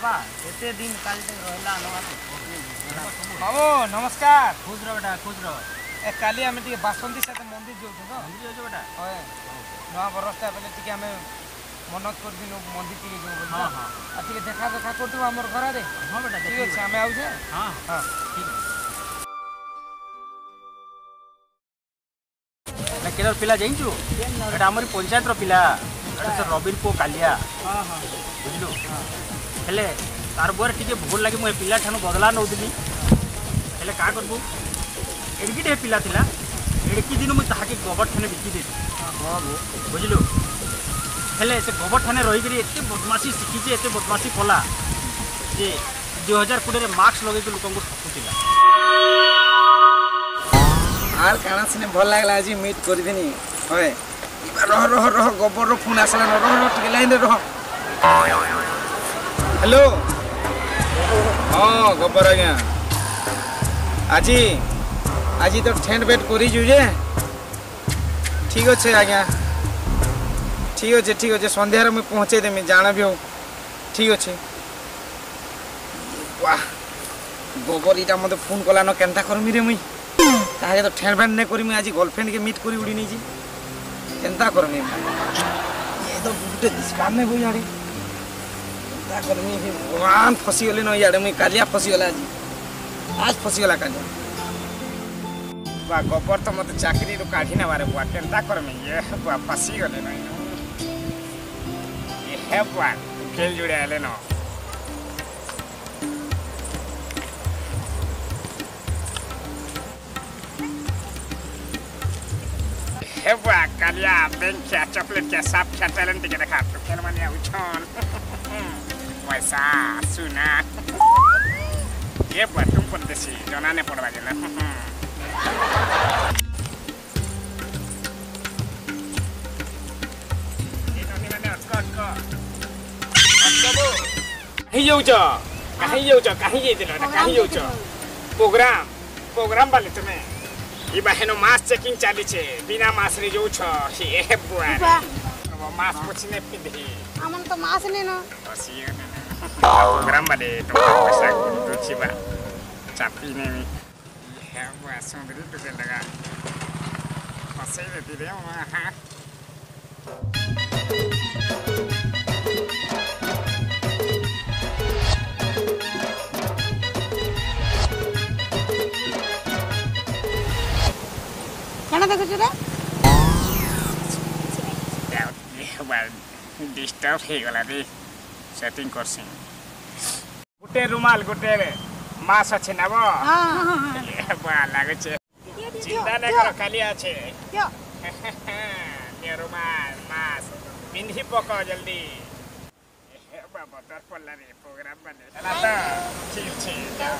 बाबा एते दिन काल तक रहला बाबू नमस्कार। खुश रह बेटा खुश रह। ए काली आमे टिके बासंती साथे मंदिर जोछु तो मंदिर जाओ बेटा। होय नवा बरसटा पहिले टिके आमे मनत कर दिनो मंदिर टिके जो बोल। हां हां आ टिके देखा करतु हमर घर रे। हां बेटा ठीक अछि आमे आउ जे। हां हां ठीक है। केरल पिला जाइछु एटा हमर पंचायत रो पिला एटा से रबिर को कालिया। हां हां बुझलो हेले तार बुआर टिके भूल लागे मो पिला ठानु बदला नउदिली हेले का करबो एडकी डे पिला थिला एडकी दिन मु ताहाके गोबर ठाने बिकी दे। हां बुझलो हेले से गोबर ठाने रही करी एते बदमाशी सिखी जे एते बदमाशी कला जे 2020 रे मार्क्स लगे के लोकन को ठकुतिला। आर काना सिने भल लागला आज मीट कर देनी होय रह रह रह गोबर रो फोन आसला न रह टिके लाइन रह। हेलो हां गोबर आ गया आजी आजी तो टेंट बेट करी जु जे ठीक अच्छे आज्ञा ठीक अच्छे संध्या मुझे पहुँचे देमी जाना भी हो ठीक अच्छे। वाह गोबर इटा मत फोन कला न केनता करमी रे मुई ताहे तो टेंट बेट नहीं करी आज गर्लफ्रेंड के मीट करी उड़ी नहीं जी केनता करमी ये तो गुटे काम में गई यारे केनता करमी भगवान फसी गले न यारे मुई कालिया फसी गला आज फसी गला कालिया। बा गोबर तो मत चाकरी रो काढी ना बारे बुआ केनता करमी ये बुआ फसी गले न ये है बुआ खेल जुड़े आले न हे बुआ कालिया बैंक क्या चॉकलेट क्या साफ क्या टैलेंट के देखा तो खेल माने उछन वैसा सुना ये बुआ तुम परदेसी जना ने पड़वा गेला कहीं प्रोग्राम वाले तुम्हें ये बहनो मास चेकिंग चाली छे बिना मास रे जो छ ये बुआ वो मास पुछने पिंधी हमन तो मास ने न बसियो प्रोग्राम वाले तो पैसा तो छिबा चापी ने ये बुआ सुंदरी तो लगा फसे दे दे हां केना देखु रे डिस्टर्ब हे गला रे सेटिंग करसी गुटे रुमाल गुटे रे मास अछि नबो हां हां बा लागे छे चिंता न करो खाली আছে यो ने रुमाल मास पिंधी पको जल्दी बाबा तर पल्ला रे प्रोग्राम बने चला त ठीक छे जा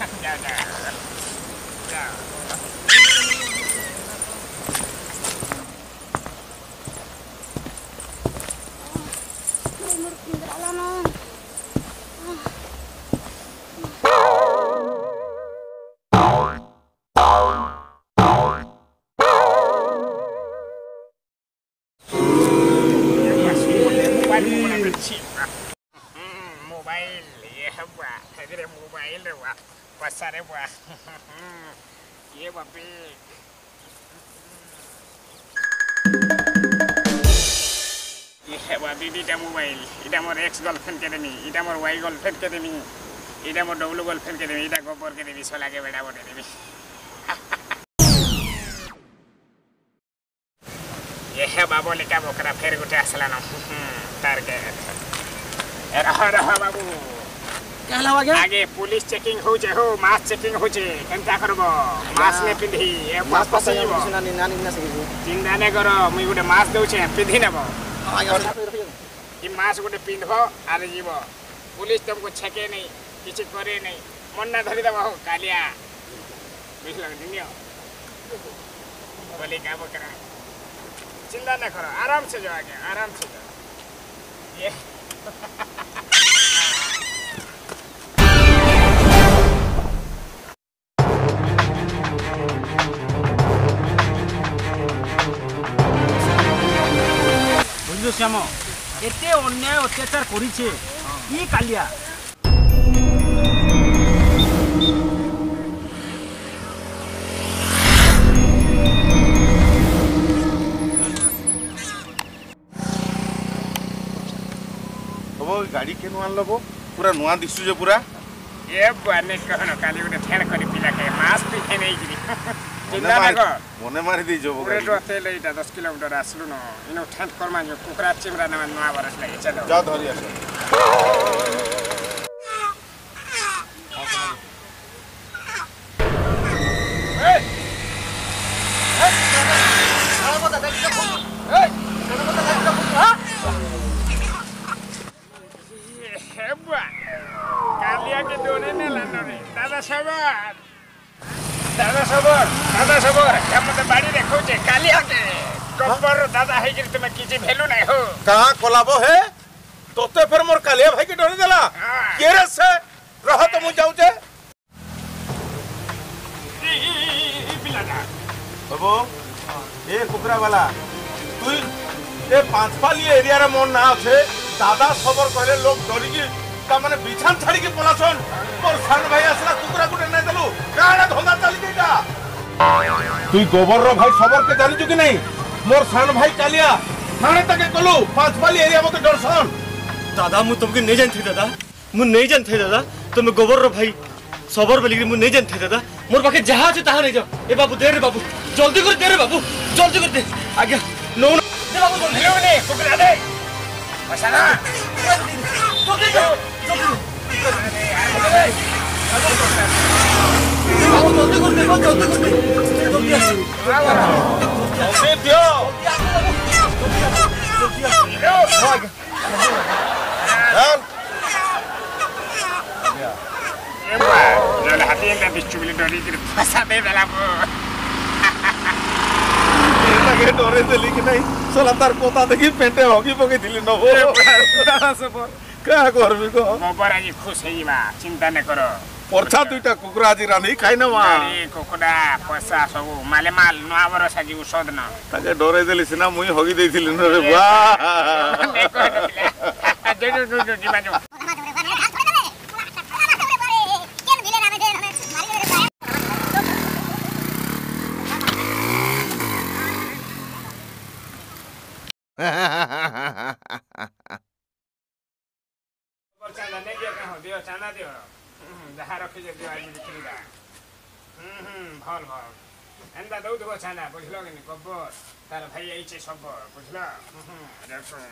मोबाइल ये हुआ तेरे मोबाइल हुआ पसारे हुआ ये बापी ये हुआ दीदी का मोबाइल इधर मोर एक्स गर्लफ्रेंड के देमी इधर मोर वाई गर्लफ्रेंड के देमी इधर मोर डबल गर्लफ्रेंड के देमी इधर गोबर के देमी सोला के बेटा बोले देमी ये है बाबू लिखा बोकरा फिर गुटे असला न तार के रहा बाबू कहला वागे आगे पुलिस चेकिंग हो जे हो मास चेकिंग हो जे केनता करबो मास ने पिंधी ए मास पसे जीवो सुना नि नानी ना सके चिंता ने करो मुई गुटे मास दउ छे पिंधी नेबो आगे ई मास गुटे पिंधबो आरे जीवो पुलिस तुमको छके नहीं किछि करे नहीं मन ना धरि देबो कालिया बुझलो नियो बोली का बकरा चिंता ना करो आराम से जाओ आगे आराम से जाओ ये बुझलो श्याम एते अन्याय अत्याचार करिछे ई कालिया गाड़ी के नुआ लबो पूरा नुआ दिसु जे पूरा ए बने कहनो काली उठे ठेड़ करी पिला के मास पिथे नहीं गिरी चिंता ना कर मने मारी दी जो पूरे रोते लेटा 10 किलोमीटर आसलु न इनो ठेड़ करमा जो कुकरा चिमरा ना नुआ बरस लगे चलो जा धरी आस दादा सबर हम तो बाड़ी देखो जे काली आके कबर दादा है कि तुम्हें किछि भेलु नहीं हो कहां कोलाबो है तोते फिर मोर कालिया भाई के डोरी देला के रे से रह तो मु जाऊ जे पिलाटा बाबू ए कुकरा वाला तू ए पांचपाली एरिया रे मोर ना छे दादा सबर कहले लोग डरी की ता माने बिछान छाड़ी के पलासन मोर सान भाई असला कुकरा गुटे नै देलु काना धंधा चली गईटा तू गोबर रो भाई सबर के जानि कि नहीं मोर सान भाई कालिया थाने तक कलु पांचपाली एरिया मते डरसन दादा मु तुमके नहीं जानथे दादा मु नहीं जानथे दादा तुम गोबर रो भाई सबर बोली मु नहीं जानथे दादा मोर पाखे जहां আছে ताहा नहीं जाओ ए बाबू दे रे बाबू जल्दी कर दे रे बाबू जल्दी कर दे आगे नो दे बाबू जल्दी हेलो ने कुकरा दे बसाना जल्दी जाओ डरे देली कि नहीं सोला तार पोता देखी पेंटे होगी पके दिली न हो दादा सबर का करबी को मोबर आज खुश हेइबा चिंता न करो परछा दुईटा कुकुरा आज रानी खाइ न वा अरे कुकुडा पैसा सब माले माल नुआ बरस आज औषध न ताके डरे देली सिना मुई होगी देथिली न रे वाह जो जिमाजो चांदा नहीं दियो कहो दियो चांदा दियो जहाँ रखी जे दियो आई बिक्रीदा भल भल एंदा दउ देबो चांदा बुझलो कि गब्बर तार भाई आई छे सब बुझलो देखो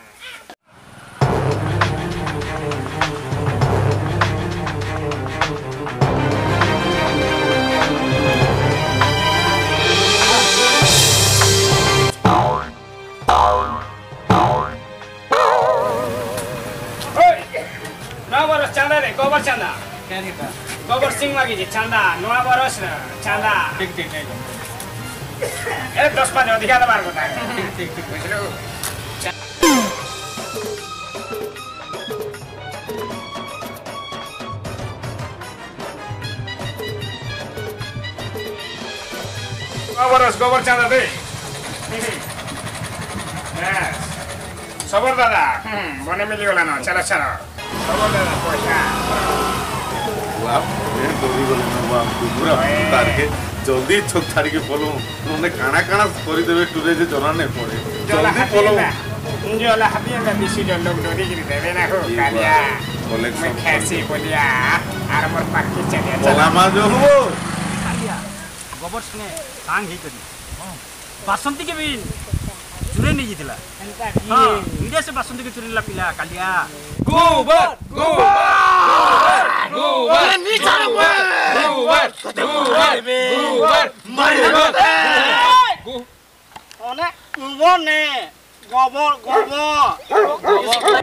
चांदा रे गोबर चांदा गोबर सिंह मागी जी चांदा नुआ बरस चांदा ठीक ठीक ए 10-5 अधिका दबार को ठीक ठीक बुझलो गोबर चांदा दे सबर दादा बने मिली गला न चलो चलो सबर दादा पैसा वाह ये डोरी गलो न वाह कुकुरा तार के जल्दी छक छाड़ी के बोलो उन्होंने काना काना करी देबे टुरे जे जना नहीं पड़े जल्दी बोलो जोला हबिया का बिसी जो लोग डोरी गिरी देवे ना हो कालिया मैं कैसे बोलिया आर मोर पाकी चलिया चला मा जो हो कालिया गोबर संगे सांग ही करी बासंती के भी चुरे नहीं जीतला हां वीडियो से बासंती के चुरेला पिला कालिया गोबर गोबर गोबर नीचा गोबर गोबर गोबर मार ओने मोने गोबर गोबर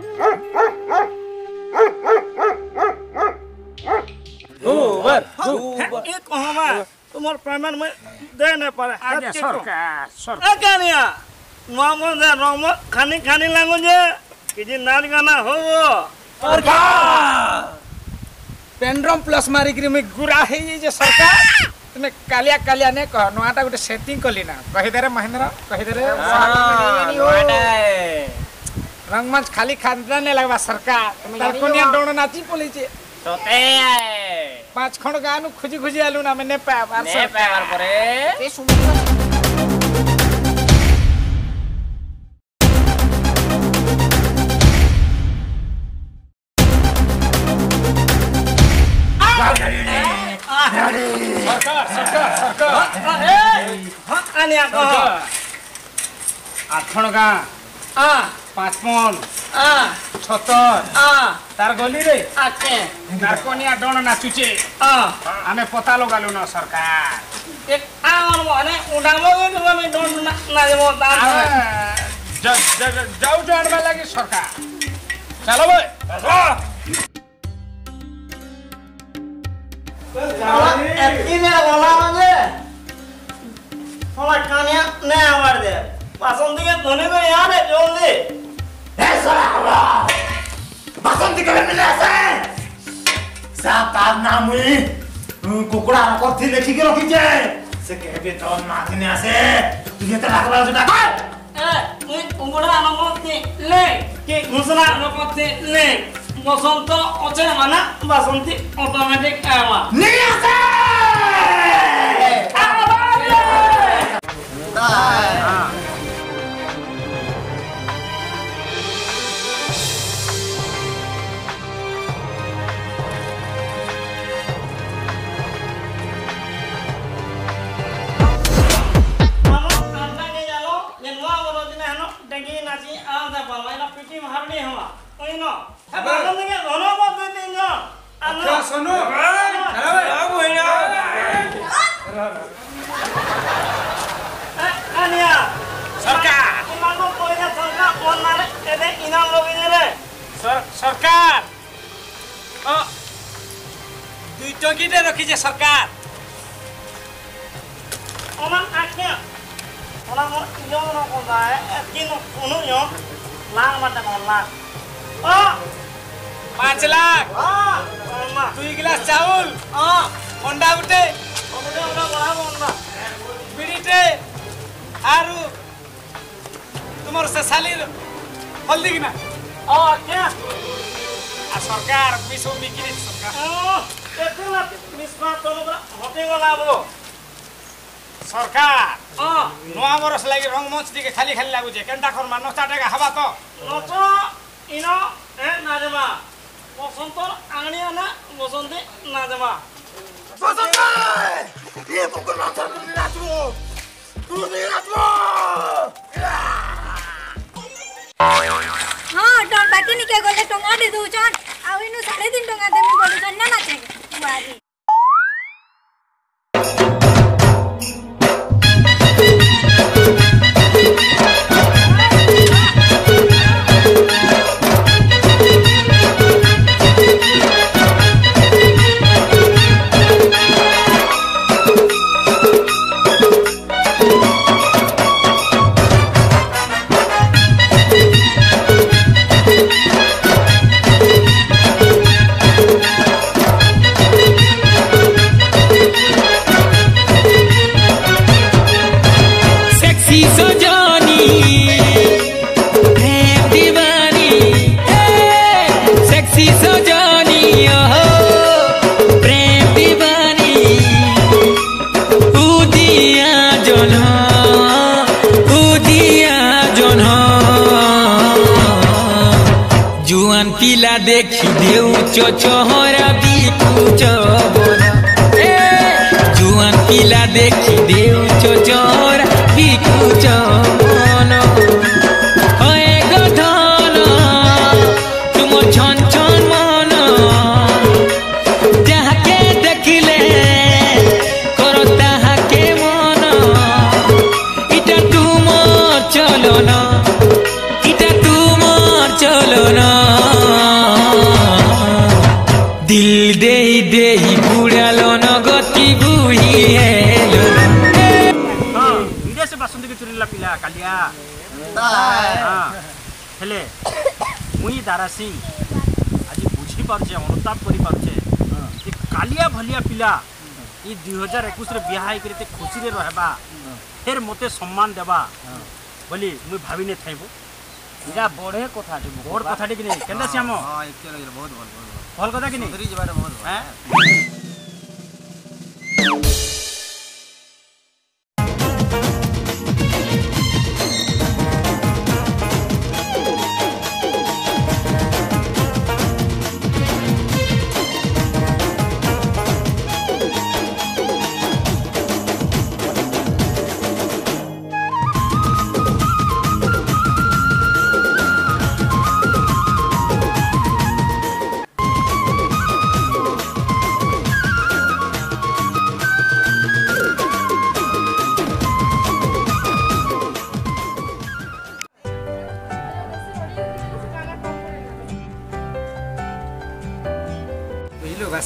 गोबर गोबर एक कहमा तुम्हार पेमेंट में दे न पारे आगे सरकार सरकार कानिया मामो दे रोमो खानी खानी लागो जे किजी नाच गाना हो सरकार पेंड्रम प्लस मारी करी में गुरा है ये जे सरकार तुमने कालिया कालिया ने कह नोआटा गुटे सेटिंग कली ना कहि दे रे महेंद्र कहि दे रे रंगमंच खाली खांदा ने लगवा सरकार तार कोनिया डोण नाची पली छे तोते 5 खंड गानु खुजी खुजी आलु ना मैंने पावर ने पावर परे ए सुन आनिया को 8 खंड गा आ 5 मन आ 76 आ तार गली रे आके नारकोनिया डण नाचुचे आ आमे पता लगालु न सरकार एक आवन भने उडामो के में डोन ना देबो ता जाऊ जानवा लगी सरकार चलो भाई एत्ती में बोला म्हणजे थोड़ा कानिया ने आवार दे बासंती के धोने को याद है जल्दी ए साला बसंती के मिले आसे सातार नामुई कुकुड़ा रखी लेखी के रखी जे से कहबे तो माथिने आसे तू ये तो लागबा जुटा ए मुई उंगड़ा नमते ले के घुसना नमते ले बसंत अचे माना बासंती ऑटोमेटिक आवा नहीं आसे सुनो सरकार दुई टंकीटे रखी सरकार पाँच लाख 2 गिलास चाउल अंडा गुटे बिड़ीटे आरु तुमर से साली हल्दी कि ना आ सरकार विश्व बिक्री सरकार नुआ बरस लगी रंगमंच दिखे खाली खाली लागुचे केनटा खरमा नचाटेगा हवा तो नचो इनो ए नाजमा बसंतर आंगणिया ना बसंती नाजमा बसंती ये कुकुर नाचो तू नहीं नाचो हाँ टोन बाकी निके गले टंगा दे दू चन आ इनु 3.5 टंगा दे मी बोलू चन ना नाचे बारी देखी देऊ चोचोहरा बीकू चबना जुआन पिला देखी देऊ चोचोहरा बीकू चबना ओए गधन तुम छन छन मन जाके देखिले करो ताहाके मन इटा तुम चलना इटा तुम चलना दिल दे बुढ़ालो न गति बुही हेलो हां विदेश बासंती के चुरिला पिला कालिया हां हेले मुई दारा सिंह आज बुझी पारछे अनुताप करि पारछे कि कालिया भलिया पिला ई 2021 रे बियाह आइ करते खुशी रे रहबा फिर मते सम्मान देबा बोली मुई भाबिने थाइबो इरा बड़े कथाटी बड़ कथाटी कि नहीं केंदा श्याम हां एक्चुअली बहुत भल कथा कि नहीं बहुत हैं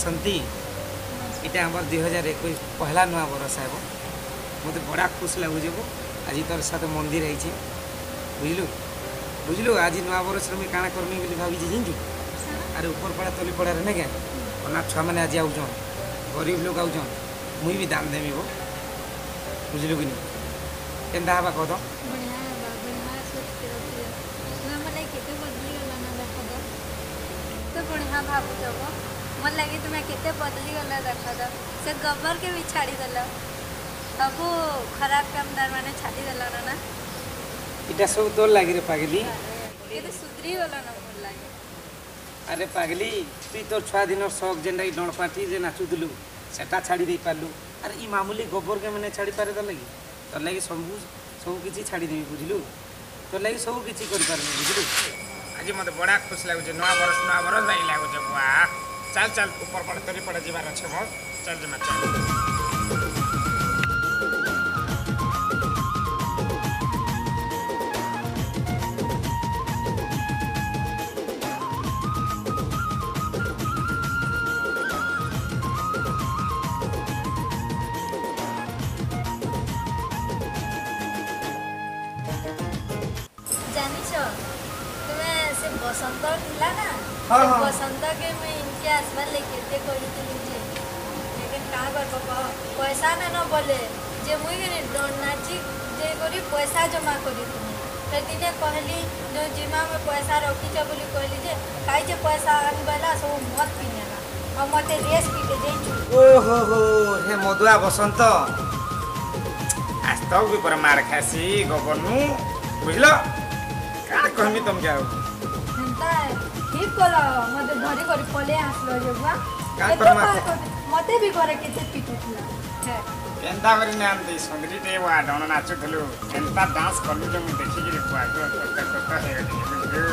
ବାସନ୍ତୀ এটা আমার 2021 পহলা নূয়া বরষ হব মতো বড়া খুশ লাগুছে আজি তোর সাথে মন্দির হয়েছে বুঝলু বুঝলু আজি নূয়া বরষরে মুই কাଣା করমি বলে ভাবিছি জানিছু আরে উপর পড়া তলি পড়ারে না কেন অনাথ ছুয়া মানে আজি আউছন গরিব লোক আউছন মুই বি দান দেমি বুঝলু কি নি কেনতা হবা কহ তো बढ़िया है बढ़िया सोच के रखिए ना मलाई केते बदली गला ना देखा दो तो बढ़िया भाबू जब मन लगे तुम्हें केते बदली गला देखा दो से गब्बर के भी छाड़ी देला सबू खराब कामदार माने छाड़ी देला ना এটা সব তোর লাগি রে পাগলি ये तो सुधरी गला ना मन लगे আরে পাগলি তুই তোর ছুয়া দিনর শখ যেটা এই ডণ পাটি যে নাচুদলু সেটা ছাড়ি দেই পারলু আর ই মামুলি গোবর কে মানে ছাড়ি পারে তোর লাগি তোর লাগি ସବୁ କିଛି ଛାଡ଼ି ଦେବି ବୁଝିଲୁ তোর লাগি ସବୁ କିଛି କରିପାରିବି ବୁଝିଲୁ ଆଜି ମୋତେ ବଢ଼ିଆ ଖୁସି ଲାଗୁଛି ନୂଆ ବରଷ ବାଗି ଲାଗୁଛି ବୁଆ ଚାଲ ଚାଲ ଉପର ପଟେ ତରି ପଟେ ଯିବାର ଅଛି ମୋ ଚାଲ ଯିମା ଚାଲ जानिछो तुम्हें से बसंत थिला ना हाँ, से हाँ। बसंत के मैं इनके आसपास लेके ते कोई तुझे लेकिन का कर पैसा ना न बोले जे मुई के डर नाची जे करी पैसा जमा करी तुम तो दिने कहली जो जिमा में पैसा रखी छ बोली कहली जे काई जे पैसा आनबला सब मत पिनेला और मते रेस पीटे देछु ओहो हो हे मधुआ बसंत आज तक भी पर मार खासी गोबरनु बुझलो का कहमी तुम जाओ हंता ठीक कला मते धरी करी पले आसलो जे बुआ का केते करमा पार कर मते भी करे केते पिटुला है केनता करी नाम दे संगरी ते वा डन नाचु थलु केनता डांस करलु जे मु देखि गिरे बुआ तो हे बुझलो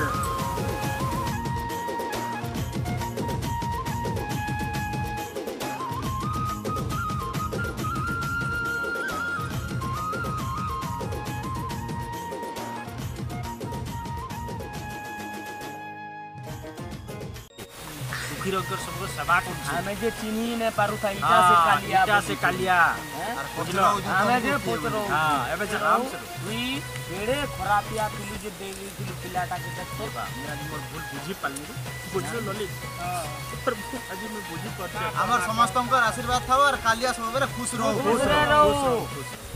दुखी रोग सबको सेवा करछी ଆମେ ଯେ ଚିନି ନେ ପାରୁଥା इटा से कालिया बुझलो ଆମେ ଯେ ପଚरो हां एबे जे आराम से তুই କେଡ଼େ ଖରାପିଆ ଥିଲୁ ଯେ ଦେଇ ଦେଇଥିଲୁ ପିଲାଟାକେ ଦେଖ मैं आज मोर भूल बुझी पालनी बुझलो ललित पर आज मैं बुझी पाछे আমার সমস্তঙ্কর আশীর্বাদ থাও আর কালিয়া সবরে খুশ রহো খুশ রহো